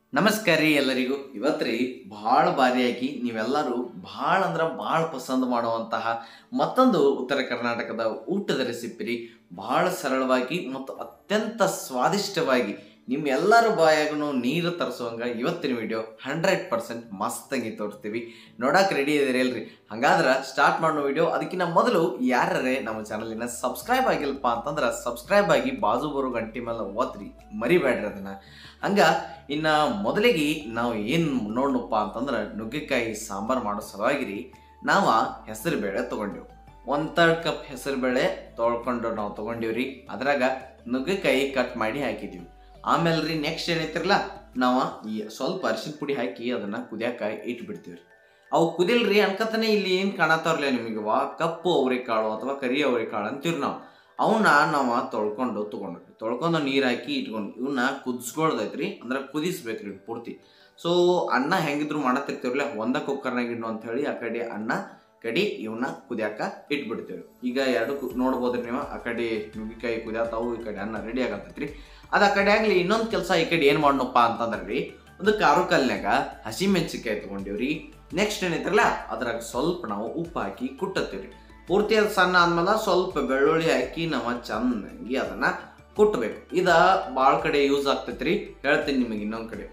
ನಮಸ್ಕಾರ ರೀ ಎಲ್ಲರಿಗೂ. ಇವತ್ತು ಭಾಳ ಬಾರಿಯಾಗಿ ನೀವೆಲ್ಲರೂ ಭಾಳ ಅಂದ್ರೆ ಭಾಳ ಪಸಂದ್ ಮಾಡುವಂತಹ ಮತ್ತೊಂದು ಉತ್ತರ ಕರ್ನಾಟಕದ ಊಟದ ರೆಸಿಪಿ ರೀ. ಭಾಳ ಸರಳವಾಗಿ ಮತ್ತು ಅತ್ಯಂತ ಸ್ವಾದಿಷ್ಟವಾಗಿ ನಿಮ್ಮೆಲ್ಲರ ಬಾಯಾಗೂ ನೀರು ತರಿಸುವಂಗೆ ಇವತ್ತಿನ ವಿಡಿಯೋ 100% ಮಸ್ತಾಗಿ ತೋರಿಸ್ತೀವಿ. ನೋಡಕ್ಕೆ ರೆಡಿ ಇದೀರಿ ಅಲ್ರಿ? ಹಾಗಾದ್ರೆ ಸ್ಟಾರ್ಟ್ ಮಾಡೋ ವಿಡಿಯೋ. ಅದಕ್ಕಿಂತ ಮೊದಲು ಯಾರೇ ನಮ್ಮ ಚಾನಲಿನ ಸಬ್ಸ್ಕ್ರೈಬ್ ಆಗಿಲ್ಲಪ್ಪ ಅಂತಂದ್ರೆ ಸಬ್ಸ್ಕ್ರೈಬ್ ಆಗಿ ಬಾಜು ಬರೋ ಗಂಟೆ ಮೇಲೆ ಒತ್ತಿರಿ, ಮರಿಬೇಡ್ರಿ ಅದನ್ನು. ಹಂಗೆ ಇನ್ನು ಮೊದಲಿಗೆ ನಾವು ಏನು ನೋಡೋಣಪ್ಪ ಅಂತಂದ್ರೆ ನುಗ್ಗೆಕಾಯಿ ಸಾಂಬಾರು ಮಾಡೋ ಸಲುವಾಗಿ ನಾವು ಹೆಸರು ಬೇಳೆ ತೊಗೊಂಡಿವಿ. 1/3 ಕಪ್ ಹೆಸರು ಬೇಳೆ ತೊಳ್ಕೊಂಡು ನಾವು ತೊಗೊಂಡಿವ್ರಿ. ಅದ್ರಾಗ ನುಗ್ಗೆಕಾಯಿ ಕಟ್ ಮಾಡಿ ಹಾಕಿದ್ದೀವಿ. ಆಮೇಲೆ ರೀ ನೆಕ್ಸ್ಟ್ ಏನೈತಿರಲ್ಲ, ನಾವು ಈ ಸ್ವಲ್ಪ ಅರಿಶಿನ ಪುಡಿ ಹಾಕಿ ಅದನ್ನು ಕುದಿಯಾಕ ಇಟ್ಬಿಡ್ತೀವಿ ರೀ. ಅವು ಕುದಿಲ್ರಿ ಅನ್ಕತಾನೆ ಇಲ್ಲಿ ಏನು ಕಾಣತ್ತಾವ್ರಲ್ಲ ನಿಮಗೆ, ಕಪ್ಪು ಅವರೆಕಾಳು ಅಥವಾ ಕರಿ ಅವರೆಕಾಳು ಅಂತೀವಿ ನಾವು. ಅವನ್ನ ನಾವು ತೊಳ್ಕೊಂಡು ನೀರು ಹಾಕಿ ಇಟ್ಕೊಂಡು ಇವನ್ನ ಕುದಿಸ್ಕೊಳ್ದೈತ್ರಿ. ಅಂದ್ರೆ ಕುದಿಸ್ಬೇಕ್ರಿ ಪೂರ್ತಿ. ಸೊ ಅನ್ನ ಹೆಂಗಿದ್ರು ಮಾಡತ್ತಿರ್ತೀವ್ರಲ್ಲ, ಒಂದ ಕುಕ್ಕರ್ನಾಗ ಇಡ್ನು ಅಂತ ಹೇಳಿ ಆ ಕಡೆ ಅನ್ನ ಕಡೆ ಇವನ್ನ ಕುದಿಯಾಕ ಇಟ್ಬಿಡ್ತೇವೆ. ಈಗ ಎರಡು ನೋಡ್ಬೋದ್ರಿ ನೀವು, ಆ ಕಡೆ ನುಗ್ಗಿಕಾಯಿ ಕುದಿಯಾತಾವು, ಈ ಕಡೆ ಅನ್ನ ರೆಡಿ ಆಗತ್ತೈತ್ರಿ. ಅದು ಆ ಕಡೆ ಆಗಲಿ. ಇನ್ನೊಂದು ಕೆಲಸ ಈ ಕಡೆ ಏನು ಮಾಡೋಣಪ್ಪ ಅಂತಂದ್ರೆ ರೀ, ಒಂದು ಕಾರು ಕಲ್ನಾಗ ಹಸಿಮೆಣಸಿಕಾಯಿ ತೊಗೊಂಡಿವ್ರಿ. ನೆಕ್ಸ್ಟ್ ಏನೈತ್ರಲ್ಲ ಅದ್ರಾಗ ಸ್ವಲ್ಪ ನಾವು ಉಪ್ಪು ಹಾಕಿ ಕುಟ್ಟತ್ತೀವ್ರಿ. ಪೂರ್ತಿ ಅದು ಸಣ್ಣ ಆದ್ಮೇಲೆ ಸ್ವಲ್ಪ ಬೆಳ್ಳುಳ್ಳಿ ಹಾಕಿ ನಾವು ಚೆನ್ನಾಗಿ ಅದನ್ನ ಕುಟ್ಟಬೇಕು. ಇದು ಭಾಳ ಕಡೆ ಯೂಸ್ ಆಗ್ತೈತ್ರಿ, ಹೇಳ್ತೀನಿ ನಿಮಗೆ ಇನ್ನೊಂದು ಕಡೆ.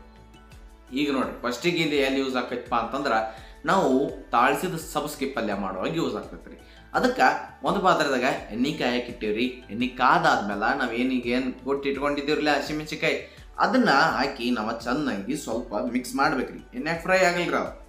ಈಗ ನೋಡ್ರಿ, ಫಸ್ಟಿಗೆ ಇದು ಎಲ್ಲಿ ಯೂಸ್ ಆಕೈತಪ್ಪ ಅಂತಂದ್ರೆ ನಾವು ತಾಳಿಸಿದ ಸಬ್ಬಸಿಗೆ ಪಲ್ಯ ಮಾಡುವಾಗ ಯೂಸ್ ಆಗ್ತೈತ್ರಿ. ಅದಕ್ಕೆ ಒಂದು ಪಾತ್ರದಾಗ ಎಣ್ಣೆ ಕಾಯಕ್ಕೆ ಇಟ್ಟಿವ್ರಿ. ಎಣ್ಣೆ ಕಾದಾದ್ಮೇಲೆ ನಾವು ಏನು ಕೊಟ್ಟು ಇಟ್ಕೊಂಡಿದ್ದೀವ್ರಲ್ಲ ಹಸಿಮೆಣಸಿಕಾಯಿ, ಅದನ್ನ ಹಾಕಿ ನಾವು ಚೆನ್ನಾಗಿ ಸ್ವಲ್ಪ ಮಿಕ್ಸ್ ಮಾಡ್ಬೇಕ್ರಿ. ಎಣ್ಣೆಗೆ ಫ್ರೈ ಆಗಲ್ರಿ ಅದು.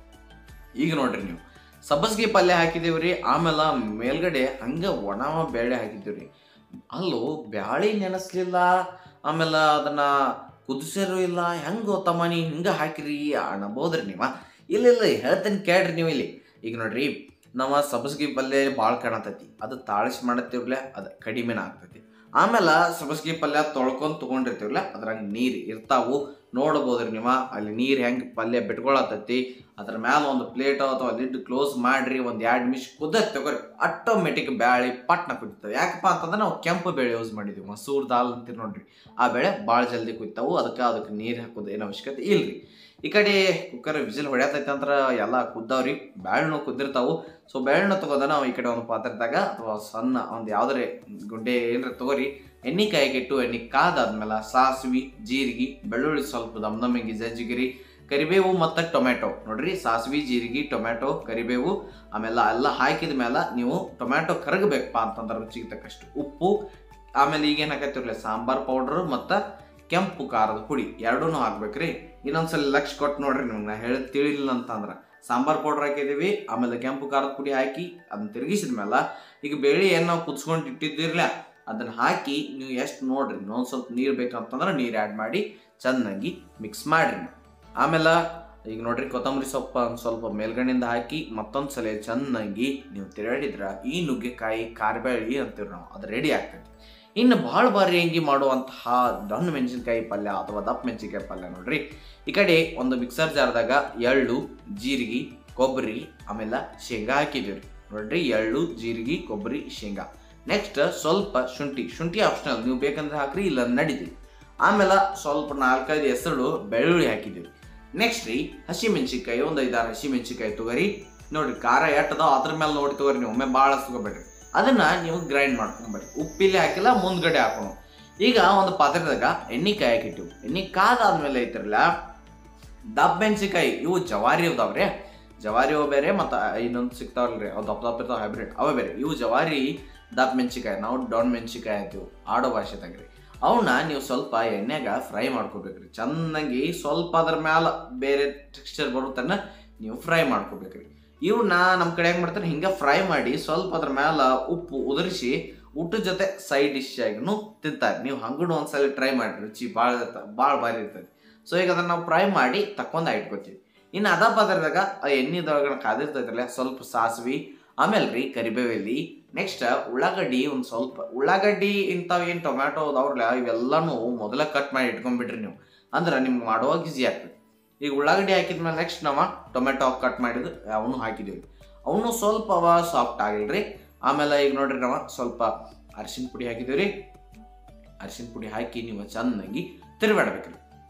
ಈಗ ನೋಡ್ರಿ ನೀವು ಸಬ್ಬಸಿಗೆ ಪಲ್ಯ ಹಾಕಿದ್ದೀವ್ರಿ. ಆಮೇಲೆ ಮೇಲ್ಗಡೆ ಹಂಗೆ ಒಣ ಬೇಳೆ ಹಾಕಿದ್ದೀವ್ರಿ. ಅಲ್ಲೂ ಬ್ಯಾಳಿ ನೆನೆಸ್ಲಿಲ್ಲ, ಆಮೇಲೆ ಅದನ್ನ ಕುದಿಸಿರು ಇಲ್ಲ. ಹೆಂಗೆ ಗೊತ್ತಮ್ಮ ನೀವು ಹಿಂಗೆ ಹಾಕಿರಿ ಅನ್ಬೋದ್ರಿ ನೀವು. ಇಲ್ಲ ಹೇಳ್ತೇನೆ ಕೇಳ್ರಿ ನೀವು ಇಲ್ಲಿ. ಈಗ ನೋಡ್ರಿ, ನಾವು ಸಬ್ಬಸಿಗೆ ಪಲ್ಯ ಭಾಳ ಕಾಣತೈತಿ, ಅದು ತಾಳಿಸಿ ಮಾಡತ್ತೀವ್ರಲ್ಲ ಅದು ಕಡಿಮೆನ ಆಗ್ತೈತಿ. ಆಮೇಲೆ ಸಬ್ಬಸಿಗೆ ಪಲ್ಯ ತೊಗೊಂಡಿರ್ತೀವಲ್ಲ ಅದ್ರಾಗ ನೀರು ಇರ್ತಾವು, ನೋಡ್ಬೋದ್ರಿ ನೀವು. ಅಲ್ಲಿ ನೀರು ಹೆಂಗೆ ಪಲ್ಯ ಬಿಟ್ಕೊಳತೈತಿ. ಅದ್ರ ಮ್ಯಾಲ ಒಂದು ಪ್ಲೇಟ್ ಅಥವಾ ಲಿಡ್ ಕ್ಲೋಸ್ ಮಾಡ್ರಿ. ಒಂದು 2 ನಿಮಿಷ ಕುದತ್ ತಗೋರಿ, ಆಟೋಮೆಟಿಕ್ ಬ್ಯಾಳಿ ಪಟ್ನ ಕುದಿತಾವೆ. ಯಾಕಪ್ಪ ಅಂತಂದ್ರೆ ನಾವು ಕೆಂಪು ಬೇಳೆ ಯೂಸ್ ಮಾಡಿದ್ವಿ, ಮಸೂರ್ ದಾಲ್ ಅಂತೀರಿ ನೋಡ್ರಿ. ಆ ಬೇಳೆ ಭಾಳ ಜಲ್ದಿ ಕುದಿತಾವು. ಅದಕ್ಕೆ ನೀರು ಹಾಕೋದು ಏನು ಅವಶ್ಯಕತೆ ಇಲ್ರಿ. ಈ ಕಡೆ ಕುಕ್ಕರ್ ವಿಸಿಲ್ ಹೊಡ್ಯತೈತೆ ಅಂದ್ರೆ ಎಲ್ಲ ಕುದ್ದಾವ್ರಿ, ಬ್ಯಾಳನು ಕುದ್ದಿರ್ತಾವು. ಸೊ ಬೇಳೆನ ತಗೋದ ನಾವು ಈ ಕಡೆ ಒಂದು ಪಾತ್ರದಾಗ ಅಥವಾ ಸಣ್ಣ ಒಂದು ಯಾವ್ದಾರೆ ಗುಡ್ಡೆ ಏನಾರ ತಗೋರಿ. ಎಣ್ಣೆ ಕಾಯಿಗಿಟ್ಟು ಎಣ್ಣೆ ಕಾದಾದ್ಮೇಲೆ ಸಾಸಿವೆ, ಜೀರಿಗೆ, ಬೆಳ್ಳುಳ್ಳಿ ಸ್ವಲ್ಪ ದಮ್ದಮ್ಮಿಗೆ ಜಜ್ಜಿಗಿರಿ, ಕರಿಬೇವು ಮತ್ತು ಟೊಮೆಟೊ ನೋಡ್ರಿ. ಸಾಸಿವೆ, ಜೀರಿಗೆ, ಟೊಮೆಟೊ, ಕರಿಬೇವು ಆಮೇಲೆ ಎಲ್ಲ ಹಾಕಿದ ಮೇಲೆ ನೀವು ಟೊಮೆಟೊ ಕರಗಬೇಕಪ್ಪ ಅಂತಂದ್ರೆ ರುಚಿಗೆ ತಕ್ಕಷ್ಟು ಉಪ್ಪು, ಆಮೇಲೆ ಈಗೇನು ಹಾಕತ್ತಿರಲಿಲ್ಲ ಸಾಂಬಾರು ಪೌಡ್ರು ಮತ್ತು ಕೆಂಪು ಖಾರದ ಪುಡಿ ಎರಡೂ ಹಾಕ್ಬೇಕ್ರಿ. ಇನ್ನೊಂದ್ಸಲ ಲಕ್ಷ ಕೊಟ್ಟು ನೋಡ್ರಿ, ನಿಮ್ಗೆ ನಾ ಹೇಳಿ ತಿಳಿಲಿಲ್ಲ ಅಂತಂದ್ರೆ ಸಾಂಬಾರು ಪೌಡ್ರ್ ಹಾಕಿದ್ದೀವಿ. ಆಮೇಲೆ ಕೆಂಪು ಖಾರದ ಪುಡಿ ಹಾಕಿ ಅದನ್ನ ತಿರುಗಿಸಿದ ಮೇಲೆ ಈಗ ಬೇಳೆ ಏನು ನಾವು ಕುದಿಸ್ಕೊಂಡು ಇಟ್ಟಿದ್ದಿರಲ್ಲ ಅದನ್ನು ಹಾಕಿ ನೀವು ಎಷ್ಟು ನೋಡ್ರಿ, ಇನ್ನೊಂದು ಸ್ವಲ್ಪ ನೀರು ಬೇಕಂತಂದ್ರೆ ನೀರು ಆ್ಯಡ್ ಮಾಡಿ ಚೆನ್ನಾಗಿ ಮಿಕ್ಸ್ ಮಾಡಿರಿ. ಆಮೇಲೆ ಈಗ ನೋಡ್ರಿ, ಕೊತ್ತಂಬರಿ ಸೊಪ್ಪು ಸ್ವಲ್ಪ ಮೇಲ್ಗಡೆಯಿಂದ ಹಾಕಿ ಮತ್ತೊಂದು ಸಲ ಚೆನ್ನಾಗಿ ನೀವು ತಿರುಗಾಡಿದ್ರೆ ಈ ನುಗ್ಗೆಕಾಯಿ ಕಾರ್ಬೇಳಿ ಅಂತೀವಿ ನಾವು, ಅದು ರೆಡಿ ಆಗ್ತೈತಿ. ಇನ್ನು ಭಾಳ ಬಾರಿ ಹೆಂಗೆ ಮಾಡುವಂತಹ ದೊಣ್ಣೆ ಮೆಣಸಿನ್ಕಾಯಿ ಪಲ್ಯ ಅಥವಾ ದಪ್ಪ ಮೆಣಸಿನ್ಕಾಯಿ ಪಲ್ಯ ನೋಡ್ರಿ. ಈ ಕಡೆ ಒಂದು ಮಿಕ್ಸರ್ ಜಾರ್ದಾಗ ಎಳ್ಳು, ಜೀರಿಗೆ, ಕೊಬ್ಬರಿ ಆಮೇಲೆ ಶೇಂಗಾ ಹಾಕಿದ್ದೀವಿ ನೋಡ್ರಿ. ಎಳ್ಳು, ಜೀರಿಗೆ, ಕೊಬ್ಬರಿ, ಶೇಂಗಾ. ನೆಕ್ಸ್ಟ್ ಸ್ವಲ್ಪ ಶುಂಠಿ ಆಪ್ಷನಲ್, ನೀವು ಬೇಕಂದ್ರೆ ಹಾಕ್ರಿ, ಇಲ್ಲ ನಡೀತೀವಿ. ಆಮೇಲೆ ಸ್ವಲ್ಪ 4-5 ಹೆಸರು ಬೆಳ್ಳುಳ್ಳಿ ಹಾಕಿದ್ದೀವಿ. ನೆಕ್ಸ್ಟ್ ರೀ ಹಸಿಮೆಣ್ಸಿಕಾಯಿ, ಒಂದು 5-6 ಹಸಿಮೆಣ್ಸಿಕಾಯಿ ತೊಗೊರಿ. ನೋಡ್ರಿ ಖಾರ ಎಟ್ಟದ ಅದ್ರ ಮೇಲೆ ನೋಡಿ ತೊಗೊರಿ, ನೀವು ಒಮ್ಮೆ ಭಾಳ ತೊಗೋಬೇಡ್ರಿ. ಅದನ್ನ ನೀವು ಗ್ರೈಂಡ್ ಮಾಡ್ಕೊಂಬರ್ರಿ. ಉಪ್ಪಿಲ್ಲಿ ಹಾಕಿಲ್ಲ, ಮುಂದ್ಗಡೆ ಹಾಕೋಣ. ಈಗ ಒಂದು ಪಾತ್ರದಾಗ ಎಣ್ಣೆ ಕಾಯಕ್ಕೆ ಇಟ್ಟಿವಿ. ಎಣ್ಣೆ ಕಾದಾದ್ಮೇಲೆ ಐತಿರಲ್ಲ ದಪ್ಪ ಮೆಣಸಿಕಾಯಿ, ಇವು ಜವಾರಿ ಅದಾವ್ರಿ. ಜವಾರಿ ಅವು ಬೇರೆ, ಮತ್ತು ಇನ್ನೊಂದು ಸಿಗ್ತಾವಲ್ರಿ ಅವು ದಪ್ಪ ಇರ್ತಾವೆ ಹೈಬ್ರಿಡ್, ಅವೇ ಬೇರೆ. ಇವು ಜವಾರಿ ದಪ್ಪ ಮೆಣಸಿಕಾಯಿ, ನಾವು ಡೊಣ್ ಮೆಣಸಿಕಾಯಿ ಅಂತೀವಿ ಆಡೋ ಭಾಷೆದಾಗ್ರಿ. ಅವನ್ನ ನೀವು ಸ್ವಲ್ಪ ಎಣ್ಣೆಗೆ ಫ್ರೈ ಮಾಡ್ಕೋಬೇಕ್ರಿ ಚೆನ್ನಾಗಿ. ಸ್ವಲ್ಪ ಅದ್ರ ಮ್ಯಾಲೆ ಬೇರೆ ಟೆಕ್ಸ್ಚರ್ ಬರುತ್ತನ್ನ ನೀವು ಫ್ರೈ ಮಾಡ್ಕೋಬೇಕ್ರಿ. ಇವನ್ನ ನಮ್ಮ ಕಡೆ ಹೆಂಗೆ ಮಾಡ್ತಾರೆ, ಹಿಂಗೆ ಫ್ರೈ ಮಾಡಿ ಸ್ವಲ್ಪ ಅದ್ರ ಮ್ಯಾಲೆ ಉಪ್ಪು ಉದುರಿಸಿ ಊಟದ ಜೊತೆ ಸೈಡ್ ಡಿಶ್ ಆಗಿನೂ ತಿಂತಾರೆ. ನೀವು ಹಂಗೂ ಒಂದ್ಸಲ ಟ್ರೈ ಮಾಡಿರಿ, ರುಚಿ ಭಾಳ ಭಾರಿ ಇರ್ತದೆ. ಸೊ ಈಗ ಅದನ್ನು ನಾವು ಫ್ರೈ ಮಾಡಿ ತಕ್ಕೊಂಡು ಇಟ್ಕೊತೀವಿ. ಇನ್ನು ಅದ ಪದಾರ್ಥದಾಗ ಎಣ್ಣೆದೊಳಗಡೆ ಕಾದಿರ್ತೈತ್ರಲ್ಲ ಸ್ವಲ್ಪ ಸಾಸಿವೆ, ಆಮೇಲೆ ರೀ ಕರಿಬೇವೆಲ್ಲಿ. ನೆಕ್ಸ್ಟ್ ಉಳ್ಳಾಗಡ್ಡಿ, ಒಂದು ಸ್ವಲ್ಪ ಉಳ್ಳಾಗಡ್ಡಿ ಇಂಥವು ಏನು ಟೊಮ್ಯಾಟೊ ಅದಾವ್ರಲ್ಲ ಇವೆಲ್ಲನೂ ಮೊದಲ ಕಟ್ ಮಾಡಿ ಇಟ್ಕೊಂಡ್ಬಿಡ್ರಿ ನೀವು, ಅಂದ್ರೆ ನಿಮ್ಗೆ ಮಾಡುವಾಗ ಈಸಿ ಆಗ್ತದೆ. ಈಗ ಉಳ್ಳಾಗಡ್ಡಿ ಹಾಕಿದ್ಮೇಲೆ ನೆಕ್ಸ್ಟ್ ನಾವು ಟೊಮೆಟೊ ಕಟ್ ಮಾಡಿದ್ದು ಅವನು ಹಾಕಿದ್ದೀವಿ. ಅವನು ಸ್ವಲ್ಪ ಸಾಫ್ಟ್ ಆಗಿಲ್ರಿ. ಆಮೇಲೆ ಈಗ ನೋಡ್ರಿ ನಾವು ಸ್ವಲ್ಪ ಅರಿಶಿನ ಪುಡಿ ಹಾಕಿದ್ದೀವಿ ರೀ. ಅರಿಶಿನ ಪುಡಿ ಹಾಕಿ ನೀವು ಚೆನ್ನಾಗಿ ತಿರುಗಾಡ್ಬೇಕ್ರಿ.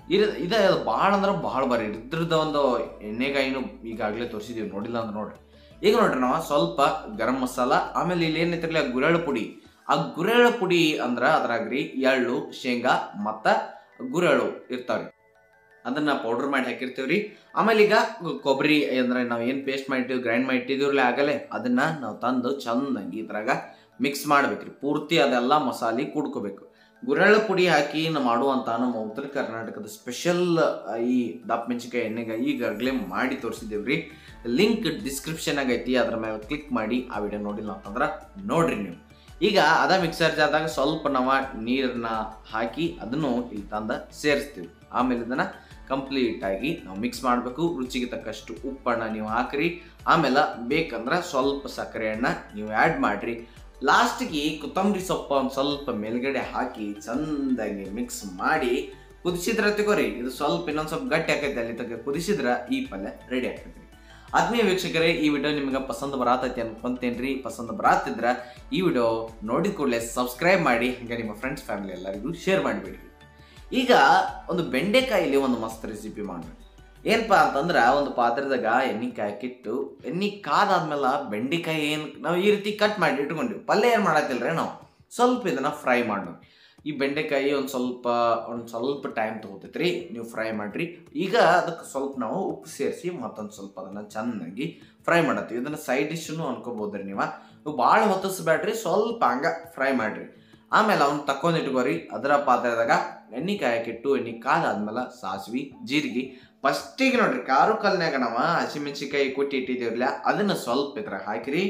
ಇದೆ ಭಾಳ ಅಂದ್ರೆ ಭಾಳ ಬಾರಿ ಇದ್ರದ್ದು ಒಂದು ಎಣ್ಣೆಗಾಯಿನೂ ಈಗಾಗಲೇ ತೋರಿಸಿದೀವಿ, ನೋಡಿಲ್ಲ ಅಂದ್ರೆ ನೋಡ್ರಿ. ಈಗ ನೋಡ್ರಿ ನಾವು ಸ್ವಲ್ಪ ಗರಂ ಮಸಾಲ, ಆಮೇಲೆ ಇಲ್ಲಿ ಏನೈತಿರಲಿ ಗುರೆಳ್ಳು ಪುಡಿ. ಆ ಗುರೆಳ್ಳು ಪುಡಿ ಅಂದ್ರೆ ಅದ್ರಾಗ್ರಿ ಎಳ್ಳು, ಶೇಂಗಾ ಮತ್ತು ಗುರೆಳ್ಳು ಇರ್ತಾವ್ರಿ, ಅದನ್ನ ಪೌಡರ್ ಮಾಡಿ ಹಾಕಿರ್ತೀವ್ರಿ. ಆಮೇಲೆ ಈಗ ಕೊಬ್ಬರಿ ಅಂದ್ರೆ ನಾವು ಏನು ಪೇಸ್ಟ್ ಮಾಡಿಟ್ಟಿವಿ, ಗ್ರೈಂಡ್ ಮಾಡಿ ಇಟ್ಟಿದ್ದೀವ್ರಲ್ಲ ಆಗಲೇ, ಅದನ್ನ ನಾವು ತಂದು ಚಂದಂಗಿ ಇದ್ರಾಗ ಮಿಕ್ಸ್ ಮಾಡ್ಬೇಕ್ರಿ. ಪೂರ್ತಿ ಅದೆಲ್ಲ ಮಸಾಲೆ ಕುಡ್ಕೋಬೇಕು. ಗುರೆಳ್ಳು ಪುಡಿ ಹಾಕಿ ಮಾಡುವಂಥ ನಮ್ಮ ಉತ್ತರ ಕರ್ನಾಟಕದ ಸ್ಪೆಷಲ್ ಈ ದಪ್ಪ ಮೆಣಸಿನಕಾಯಿ ಎಣ್ಣೆಗಾಯಿ ಈಗಾಗಲೇ ಮಾಡಿ ತೋರಿಸಿದ್ದೇವ್ರಿ. ಲಿಂಕ್ ಡಿಸ್ಕ್ರಿಪ್ಷನ್ ಆಗೈತಿ, ಅದ್ರ ಮೇಲೆ ಕ್ಲಿಕ್ ಮಾಡಿ ಆ ವಿಡಿಯೋ ನೋಡಿಲ್ಲ ಅಂತಂದ್ರೆ ನೋಡ್ರಿ ನೀವು. ಈಗ ಅದ ಮಿಕ್ಸರ್ ಜಾರ್ದಾಗ ಸ್ವಲ್ಪ ನಾವು ನೀರನ್ನ ಹಾಕಿ ಅದನ್ನು ಇಲ್ಲಿ ತಂದ ಸೇರಿಸ್ತೀವಿ. ಆಮೇಲೆ ಇದನ್ನ ಕಂಪ್ಲೀಟ್ ಆಗಿ ನಾವು ಮಿಕ್ಸ್ ಮಾಡಬೇಕು. ರುಚಿಗೆ ತಕ್ಕಷ್ಟು ಉಪ್ಪನ್ನ ನೀವು ಹಾಕ್ರಿ. ಆಮೇಲೆ ಬೇಕಂದ್ರೆ ಸ್ವಲ್ಪ ಸಕ್ಕರೆ ಹಣ್ಣ ನೀವು ಆ್ಯಡ್ ಮಾಡಿರಿ. ಲಾಸ್ಟಿಗೆ ಕೊತ್ತಂಬರಿ ಸೊಪ್ಪು ಒಂದು ಸ್ವಲ್ಪ ಮೇಲ್ಗಡೆ ಹಾಕಿ ಚಂದಾಗಿ ಮಿಕ್ಸ್ ಮಾಡಿ ಕುದಿಸಿದ್ರೆ ತಗೋರಿ. ಇದು ಸ್ವಲ್ಪ ಇನ್ನೊಂದು ಸ್ವಲ್ಪ ಗಟ್ಟಿ ಆಕೈತೆ, ಅಲ್ಲಿ ತಗ ಕುದಿಸಿದ್ರೆ ಈ ಪಲ್ಯ ರೆಡಿ ಆಗ್ತೈತಿ. ಆತ್ಮೀಯ ವೀಕ್ಷಕರೇ, ಈ ವಿಡಿಯೋ ನಿಮ್ಗೆ ಪಸಂದ್ ಬರತೈತಿ ಅನ್ಕೊಂತೇನ್ರಿ. ಪಸಂದ್ ಬರತ್ತಿದ್ರೆ ಈ ವಿಡಿಯೋ ನೋಡಿದ ಕೂಡಲೇ ಸಬ್ಸ್ಕ್ರೈಬ್ ಮಾಡಿ, ಹಾಗೆ ನಿಮ್ಮ ಫ್ರೆಂಡ್ಸ್ ಫ್ಯಾಮಿಲಿ ಎಲ್ಲರಿಗೂ ಶೇರ್ ಮಾಡಿಬಿಡ್ರಿ. ಈಗ ಒಂದು ಬೆಂಡೆಕಾಯಿಲಿ ಒಂದು ಮಸ್ತ್ ರೆಸಿಪಿ ಮಾಡ್ರಿ. ಏನಪ್ಪ ಅಂತಂದ್ರೆ ಒಂದು ಪಾತ್ರದಾಗ ಎಣ್ಣೆ ಕಾಯಕ್ಕಿಟ್ಟು, ಎಣ್ಣೆ ಕಾದಾದ್ಮೇಲೆ ಬೆಂಡೆಕಾಯಿ ಏನು ನಾವು ಈ ರೀತಿ ಕಟ್ ಮಾಡಿ ಇಟ್ಕೊಂಡಿವಿ. ಪಲ್ಯ ಏನು ಮಾಡತ್ತಿಲ್ರಿ, ನಾವು ಸ್ವಲ್ಪ ಇದನ್ನು ಫ್ರೈ ಮಾಡೋಣ. ಈ ಬೆಂಡೆಕಾಯಿ ಒಂದು ಸ್ವಲ್ಪ ಟೈಮ್ ತೊಗೋತೈತ್ರಿ, ನೀವು ಫ್ರೈ ಮಾಡಿರಿ. ಈಗ ಅದಕ್ಕೆ ಸ್ವಲ್ಪ ನಾವು ಉಪ್ಪು ಸೇರಿಸಿ ಮತ್ತೊಂದು ಸ್ವಲ್ಪ ಅದನ್ನು ಚೆನ್ನಾಗಿ ಫ್ರೈ ಮಾಡತ್ತೀವಿ. ಇದನ್ನು ಸೈಡ್ ಡಿಶ್ನು ಅನ್ಕೋಬೋದ್ರಿ ನೀವು ಭಾಳ ಹೊತ್ತಿಸ್ಬೇಡ್ರಿ, ಸ್ವಲ್ಪ ಹಂಗ ಫ್ರೈ ಮಾಡಿರಿ. ಆಮೇಲೆ ಅವ್ನು ತಕ್ಕೊಂಡು ಇಟ್ಕೋರಿ. ಅದರ ಪಾತ್ರದಾಗ ಎಣ್ಣೆ ಕಾಯಕ್ಕಿಟ್ಟು, ಎಣ್ಣೆ ಕಾದಾದ್ಮೇಲೆ ಸಾಸಿವೆ, ಜೀರಿಗೆ, ಫಸ್ಟಿಗೆ ನೋಡ್ರಿ ಕಾರು ಕಲ್ನಾಗ ನಾವು ಹಸಿಮೆಣಸಿಕಾಯಿ ಕೊಟ್ಟಿ ಇಟ್ಟಿದ್ದೀವ್ರಲ್ಲ ಅದನ್ನು ಸ್ವಲ್ಪ ಇದ್ರಾಗ ಹಾಕಿರಿ.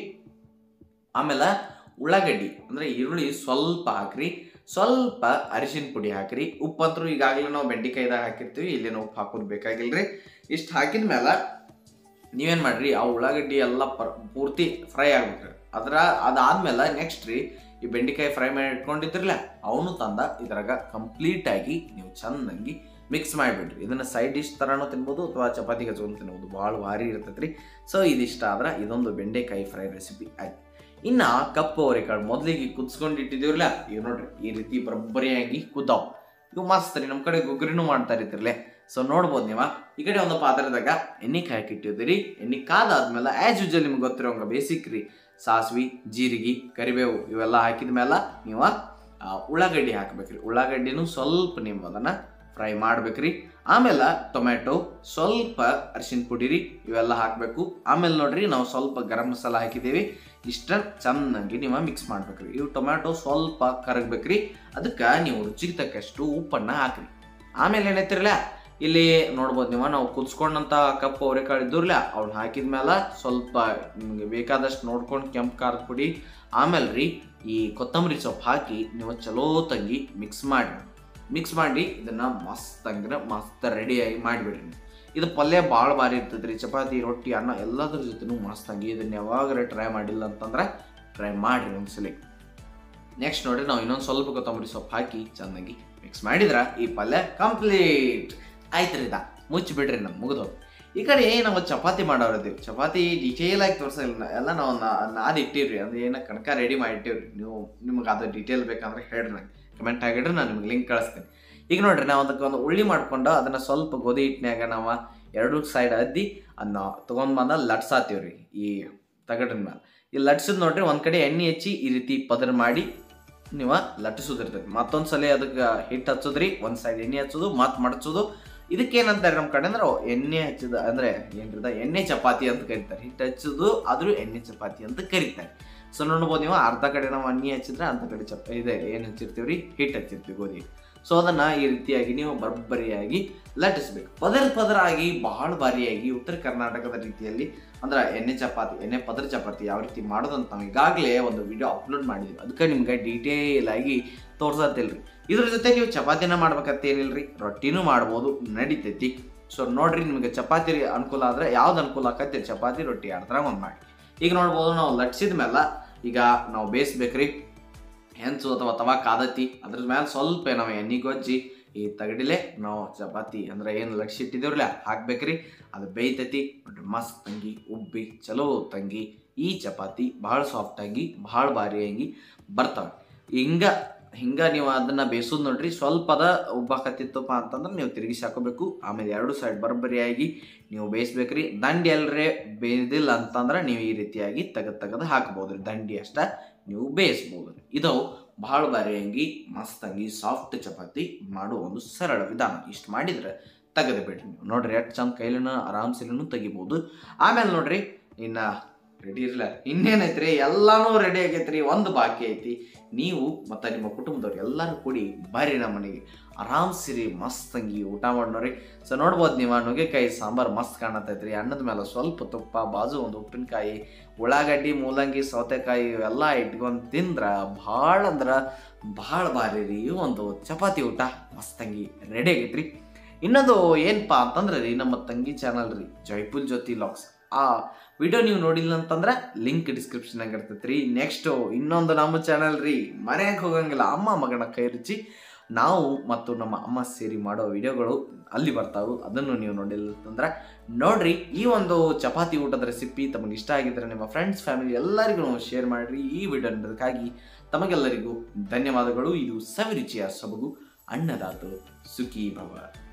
ಆಮೇಲೆ ಉಳ್ಳಾಗಡ್ಡಿ ಅಂದ್ರೆ ಈರುಳ್ಳಿ ಸ್ವಲ್ಪ ಹಾಕ್ರಿ, ಸ್ವಲ್ಪ ಅರಿಶಿನ ಪುಡಿ ಹಾಕ್ರಿ. ಉಪ್ಪಂತರೂ ಈಗಾಗಲೇ ನಾವು ಬೆಂಡೆಕಾಯಿದಾಗ ಹಾಕಿರ್ತೀವಿ, ಇಲ್ಲೇನು ಉಪ್ಪು ಹಾಕೋದು ಬೇಕಾಗಿಲ್ರಿ. ಇಷ್ಟು ಹಾಕಿದ ಮೇಲೆ ನೀವೇನು ಮಾಡ್ರಿ, ಆ ಉಳ್ಳಾಗಡ್ಡಿ ಎಲ್ಲ ಪೂರ್ತಿ ಫ್ರೈ ಆಗ್ಬೇಕ್ರಿ. ಅದಾದ್ಮೇಲೆ ನೆಕ್ಸ್ಟ್ ರೀ ಈ ಬೆಂಡೆಕಾಯಿ ಫ್ರೈ ಮಾಡಿ ಇಟ್ಕೊಂಡಿದ್ರಲ್ಲ ಅವನು ತಂದ ಇದ್ರಾಗ ಕಂಪ್ಲೀಟಾಗಿ ನೀವು ಚೆನ್ನಾಗಿ ಮಿಕ್ಸ್ ಮಾಡಿಬಿಡ್ರಿ. ಇದನ್ನು ಸೈಡ್ ಡಿಶ್ ಥರನೂ ತಿನ್ಬೋದು ಅಥವಾ ಚಪಾತಿಗೆ ಹಚ್ಕೊಂಡು ತಿನ್ಬೋದು, ಭಾಳ ಭಾರಿ ಇರ್ತೈತೆ ರೀ. ಸೊ ಇದಿಷ್ಟ ಆದ್ರೆ ಇದೊಂದು ಬೆಂಡೆಕಾಯಿ ಫ್ರೈ ರೆಸಿಪಿ ಆಯ್ತು. ಇನ್ನು ಕಪ್ಪು ಅವರೆಕಾಳು ಮೊದಲಿಗೆ ಕುದಿಸ್ಕೊಂಡು ಇಟ್ಟಿದ್ದೀವ್ರಲ್ಲ, ಈಗ ನೋಡ್ರಿ ಈ ರೀತಿ ಬರಬ್ಬರಿಯಾಗಿ ಕುದ್ದಾವ್. ಇವು ಮಸ್ತ್ ರೀ, ನಮ್ಮ ಕಡೆ ಗುಗ್ರಿನೂ ಮಾಡ್ತಾ ಇರ್ತಿರ್ಲೆ. ಸೊ ನೋಡ್ಬೋದು ನೀವು. ಈ ಕಡೆ ಒಂದು ಪಾತ್ರದಾಗ ಎಣ್ಣೆ ಕಾಯಕ್ಕೆ ಇಟ್ಟಿದ್ದೀರಿ. ಎಣ್ಣೆ ಕಾದಾದ್ಮೇಲೆ ಆ್ಯಸ್ ಯೂಜುವಲ್ ನಿಮ್ಗೆ ಗೊತ್ತಿರೋಂಗೆ ಬೇಸಿಕ್ ರೀ, ಸಾಸಿವೆ, ಜೀರಿಗೆ, ಕರಿಬೇವು ಇವೆಲ್ಲ ಹಾಕಿದ ಮೇಲೆ ನೀವು ಉಳ್ಳಾಗಡ್ಡಿ ಹಾಕ್ಬೇಕ್ರಿ. ಉಳ್ಳಾಗಡ್ಡಿನೂ ಸ್ವಲ್ಪ ನೀವು ಅದನ್ನು ಫ್ರೈ ಮಾಡ್ಬೇಕ್ರಿ. ಆಮೇಲೆ ಟೊಮ್ಯಾಟೊ, ಸ್ವಲ್ಪ ಅರಿಶಿನ ಪುಡಿ ರೀ, ಇವೆಲ್ಲ ಹಾಕಬೇಕು. ಆಮೇಲೆ ನೋಡ್ರಿ ನಾವು ಸ್ವಲ್ಪ ಗರಂ ಮಸಾಲ ಹಾಕಿದ್ದೀವಿ. ಇಷ್ಟ ಚೆನ್ನಾಗಿ ನೀವು ಮಿಕ್ಸ್ ಮಾಡ್ಬೇಕ್ರಿ. ಇವು ಟೊಮ್ಯಾಟೊ ಸ್ವಲ್ಪ ಕರಗಬೇಕ್ರಿ, ಅದಕ್ಕೆ ನೀವು ರುಚಿಗೆ ತಕ್ಕಷ್ಟು ಉಪ್ಪನ್ನು ಹಾಕ್ರಿ. ಆಮೇಲೆ ಏನೈತಿರಲ್ಲ ಇಲ್ಲಿ ನೋಡ್ಬೋದು ನಾವು ಕುದಿಸ್ಕೊಂಡಂಥ ಕಪ್ಪು ಅವರೆಕಾಳು ಇದ್ದೂರ್ಲ ಅವ್ನು ಹಾಕಿದ ಮೇಲೆ ಸ್ವಲ್ಪ ನಿಮಗೆ ಬೇಕಾದಷ್ಟು ನೋಡ್ಕೊಂಡು ಕೆಂಪು ಖಾರದ ಪುಡಿ, ಆಮೇಲೆ ರೀ ಈ ಕೊತ್ತಂಬರಿ ಸೊಪ್ಪು ಹಾಕಿ ನೀವು ಚಲೋ ತಂಗಿ ಮಿಕ್ಸ್ ಮಾಡಿ ಇದನ್ನು ಮಸ್ತ್ ರೆಡಿಯಾಗಿ ಮಾಡಿಬಿಡ್ರಿ. ಇದು ಪಲ್ಯ ಭಾಳ ಭಾರಿ ಇರ್ತೈತೆ ರೀ. ಚಪಾತಿ, ರೊಟ್ಟಿ, ಅನ್ನ ಎಲ್ಲದ್ರ ಜೊತೆನೂ ಮಸ್ತಾಗಿ. ಇದನ್ನು ಯಾವಾಗಲೇ ಟ್ರೈ ಮಾಡಿಲ್ಲ ಅಂತಂದ್ರೆ ಟ್ರೈ ಮಾಡಿರಿ ಒಂದ್ಸಲಿ. ನೆಕ್ಸ್ಟ್ ನೋಡ್ರಿ ನಾವು ಇನ್ನೊಂದು ಸ್ವಲ್ಪ ಕೊತ್ತಂಬರಿ ಸೊಪ್ಪು ಹಾಕಿ ಚೆನ್ನಾಗಿ ಮಿಕ್ಸ್ ಮಾಡಿದ್ರೆ ಈ ಪಲ್ಯ ಕಂಪ್ಲೀಟ್ ಆಯ್ತು ರೀ. ಮುಚ್ಚಿಬಿಡ್ರಿ, ನಮ್ಗೆ ಮುಗಿದೋದು. ಈ ಕಡೆ ನಾವು ಚಪಾತಿ ಮಾಡೋರಿದ್ದೀವಿ. ಚಪಾತಿ ಡೀಟೇಲ್ ಆಗಿ ತೋರಿಸಿಲ್ಲ, ಎಲ್ಲ ನಾವು ನಾದಿ ಇಟ್ಟಿವ್ರಿ. ಅಂದ್ರೆ ಏನೋ ಕಣಕ ರೆಡಿ ಮಾಡಿಟ್ಟಿವ್ರಿ. ನಿಮ್ಗೆ ಅದು ಡೀಟೇಲ್ ಬೇಕಂದ್ರೆ ಹೇಳ್ರಿ, ನಂಗೆ ಕಮೆಂಟ್ ಆಗಿಡ್ರಿ, ನಾನು ನಿಮ್ಗೆ ಲಿಂಕ್ ಕಳಿಸ್ತೀನಿ. ಈಗ ನೋಡ್ರಿ ನಾವು ಅದಕ್ಕೆ ಉಳ್ಳಿ ಮಾಡ್ಕೊಂಡು ಅದನ್ನು ಸ್ವಲ್ಪ ಗೋಧಿ ಹಿಟ್ಟಿನಾಗ ನಾವು ಎರಡು ಸೈಡ್ ಅದ್ದಿ ಅದನ್ನ ತೊಗೊಂಡ್ಬಂದ ಲಟ್ಸಾತೀವ್ರಿ ಈ ತಗಡಿನ ಮೇಲೆ. ಈ ಲಟ್ಸಿದ್ ನೋಡ್ರಿ ಒಂದು ಕಡೆ ಎಣ್ಣೆ ಹಚ್ಚಿ ಈ ರೀತಿ ಪದರ್ ಮಾಡಿ ನೀವು ಲಟ್ಟಿಸೋದಿರ್ತೈತಿ. ಮತ್ತೊಂದು ಸಲ ಅದಕ್ಕೆ ಹಿಟ್ಟು ಹಚ್ಚೋದ್ರಿ, ಒಂದು ಸೈಡ್ ಎಣ್ಣೆ ಹಚ್ಚೋದು ಮತ್ತು ಮಡಚೋದು. ಇದಕ್ಕೇನಂತಾರೆ ನಮ್ಮ ಕಡೆ ಅಂದ್ರೆ ಎಣ್ಣೆ ಹಚ್ಚಿದ ಅಂದರೆ ಏನಿರ್ತದೆ ಎಣ್ಣೆ ಚಪಾತಿ ಅಂತ ಕರೀತಾರೆ. ಹಿಟ್ಟು ಹಚ್ಚೋದು ಆದರೂ ಎಣ್ಣೆ ಚಪಾತಿ ಅಂತ ಕರೀತಾರೆ. ಸೊ ನೋಡ್ಬೋದು ನೀವು, ಅರ್ಧ ಕಡೆ ನಾವು ಎಣ್ಣೆ ಹಚ್ಚಿದ್ರೆ ಅರ್ಧ ಕಡೆ ಏನು ಹಚ್ಚಿರ್ತೀವಿ ರೀ, ಹಿಟ್ಟು ಹಚ್ಚಿರ್ತೀವಿ ಗೋಧಿ. ಸೊ ಅದನ್ನು ಈ ರೀತಿಯಾಗಿ ನೀವು ಬರಬ್ಬರಿಯಾಗಿ ಲಟ್ಟಿಸ್ಬೇಕು. ಪದರಾಗಿ ಬಹಳ ಬಾರಿಯಾಗಿ ಉತ್ತರ ಕರ್ನಾಟಕದ ರೀತಿಯಲ್ಲಿ ಅಂದ್ರೆ ಎಣ್ಣೆ ಪದರ ಚಪಾತಿ ಯಾವ ರೀತಿ ಮಾಡೋದಂತ ನಾವು ಈಗಾಗಲೇ ಒಂದು ವಿಡಿಯೋ ಅಪ್ಲೋಡ್ ಮಾಡಿದ್ವಿ. ಅದಕ್ಕೆ ನಿಮ್ಗೆ ಡೀಟೇಲ್ ಆಗಿ ತೋರ್ಸತ್ತಿಲ್ರಿ. ಇದ್ರ ಜೊತೆ ನೀವು ಚಪಾತಿನ ಮಾಡ್ಬೇಕಂತ ಏನಿಲ್ರಿ, ರೊಟ್ಟಿನೂ ಮಾಡ್ಬೋದು, ನಡಿತೈತಿ. ಸೊ ನೋಡ್ರಿ, ನಿಮಗೆ ಚಪಾತಿ ಅನುಕೂಲ ಆದರೆ ಯಾವ್ದು ಅನುಕೂಲ ಆಕೈತಿ, ಚಪಾತಿ ರೊಟ್ಟಿ ಆಡ್ತಾರ ಒಂದು ಮಾಡಿ. ಈಗ ನೋಡ್ಬೋದು ನಾವು ಲಟ್ಸಿದ ಮೇಲೆ ಈಗ ನಾವು ಬೇಯಿಸ್ಬೇಕ್ರಿ. ಹೆಂಚು ಅಥವಾ ತವಾ ಕಾದತಿ, ಅದ್ರ ಮೇಲೆ ಸ್ವಲ್ಪ ನಾವು ಎಣ್ಣೆ ಗೊಜ್ಜಿ ಈ ತಗಡಿಲೆ ನಾವು ಚಪಾತಿ ಅಂದ್ರೆ ಏನು ಲಟ್ಸಿಟ್ಟಿದ್ದೇವ್ರಲ್ಲ ಹಾಕ್ಬೇಕ್ರಿ. ಅದು ಬೇಯ್ತೈತಿ ನೋಡ್ರಿ, ಮಸ್ತ್ ತಂಗಿ ಉಬ್ಬಿ ಚಲೋ ತಂಗಿ ಈ ಚಪಾತಿ ಭಾಳ ಸಾಫ್ಟಾಗಿ ಭಾಳ ಭಾರಿಯಾಗಿ ಬರ್ತಾವೆ. ಹಿಂಗೆ ಹಿಂಗೆ ನೀವು ಅದನ್ನು ಬೇಯಿಸೋದು ನೋಡ್ರಿ. ಸ್ವಲ್ಪ ಅದ ಉಬ್ಬಾಕತ್ತಿತ್ತಪ್ಪ ಅಂತಂದ್ರೆ ನೀವು ತಿರುಗಿಸಿ ಹಾಕೋಬೇಕು. ಆಮೇಲೆ 2 ಸೈಡ್ ಬರಬರಿಯಾಗಿ ನೀವು ಬೇಯಿಸ್ಬೇಕ್ರಿ. ದಂಡಿ ಎಲ್ಲರೇ ಬೇಯ್ದಿಲ್ಲ ಅಂತಂದ್ರೆ ನೀವು ಈ ರೀತಿಯಾಗಿ ತೆಗೆದು ಹಾಕ್ಬೋದು ರೀ. ದಂಡಿ ಅಷ್ಟ ನೀವು ಬೇಯಿಸ್ಬೋದು ರೀ. ಇದು ಭಾಳ ಬಾರಿಯಾಗಿ ಮಸ್ತಂಗಿ ಸಾಫ್ಟ್ ಚಪಾತಿ ಮಾಡುವ ಒಂದು ಸರಳ ವಿಧಾನ. ಇಷ್ಟು ಮಾಡಿದ್ರೆ ತೆಗೆದು ಬಿಡ್ರಿ ನೀವು ನೋಡ್ರಿ. ಎಷ್ಟು ಚಂದ ಕೈಲಿನ ಆರಾಮ್ಸಿಲೂ ತೆಗಿಬೋದು. ಆಮೇಲೆ ನೋಡ್ರಿ ಇನ್ನು ರೆಡಿ ಇರಲ್ಲ, ಇನ್ನೇನೈತ್ರಿ ಎಲ್ಲಾನು ರೆಡಿ ಆಗೈತ್ರಿ. ಒಂದು ಬಾಕಿ ಐತಿ. ನೀವು ಮತ್ತು ನಿಮ್ಮ ಕುಟುಂಬದವ್ರು ಎಲ್ಲರೂ ಕೂಡಿ ಬರ್ರಿ ನಮ್ಮ ಮನೆಗೆ, ಆರಾಮ್ಸಿರಿ ಮಸ್ತಂಗಿ ಊಟ ಮಾಡೋರಿ. ಸೊ ನೋಡ್ಬೋದು ನೀವು ನುಗ್ಗೆಕಾಯಿ ಸಾಂಬಾರು ಮಸ್ತ್ ಕಾಣತೈತ್ರಿ. ಅನ್ನದ ಮೇಲೆ ಸ್ವಲ್ಪ ತುಪ್ಪ, ಬಾಜು ಒಂದು ಉಪ್ಪಿನಕಾಯಿ, ಉಳ್ಳಾಗಡ್ಡಿ, ಮೂಲಂಗಿ, ಸೌತೆಕಾಯಿ ಇವೆಲ್ಲ ಇಟ್ಕೊಂಡು ತಿಂದ್ರೆ ಭಾಳ ಅಂದ್ರೆ ಭಾಳ ಭಾರಿ ರೀ. ಒಂದು ಚಪಾತಿ ಊಟ ಮಸ್ತಂಗಿ ರೆಡಿ ಆಗೈತ್ರಿ. ಇನ್ನೊಂದು ಏನಪ್ಪ ಅಂತಂದ್ರೆ ರೀ, ನಮ್ಮ ತಂಗಿ ಚಾನಲ್ ರೀ ಜೈಪುಲ್ ಜ್ಯೋತಿ ಲಾಗ್ಸ್. ಆ ವಿಡಿಯೋ ನೀವು ನೋಡಿಲ್ಲ ಅಂತಂದ್ರೆ ಲಿಂಕ್ ಡಿಸ್ಕ್ರಿಪ್ಷನಾಗ ಇರ್ತೈತೆ ರೀ. ನೆಕ್ಸ್ಟು ಇನ್ನೊಂದು ನಮ್ಮ ಚಾನಲ್ ರೀ ಮರೆಯಕ್ಕೆ ಹೋಗಂಗಿಲ್ಲ, ಅಮ್ಮ ಮಗನ ಕೈ ರುಚಿ. ನಾವು ಮತ್ತು ನಮ್ಮ ಅಮ್ಮ ಸೇರಿ ಮಾಡೋ ವಿಡಿಯೋಗಳು ಅಲ್ಲಿ ಬರ್ತಾವೆ. ಅದನ್ನು ನೀವು ನೋಡಿಲ್ಲ ಅಂತಂದ್ರೆ ನೋಡ್ರಿ. ಈ ಒಂದು ಚಪಾತಿ ಊಟದ ರೆಸಿಪಿ ತಮಗೆ ಇಷ್ಟ ಆಗಿದ್ರೆ ನಿಮ್ಮ ಫ್ರೆಂಡ್ಸ್ ಫ್ಯಾಮಿಲಿ ಎಲ್ಲರಿಗೂ ಶೇರ್ ಮಾಡಿರಿ. ಈ ವಿಡಿಯೋ ನೋಡೋದಕ್ಕಾಗಿ ತಮಗೆಲ್ಲರಿಗೂ ಧನ್ಯವಾದಗಳು. ಇದು ಸವಿರುಚಿಯ ಸೊಬಗು ಅನ್ನದಾತು ಸುಖಿ ಭವ.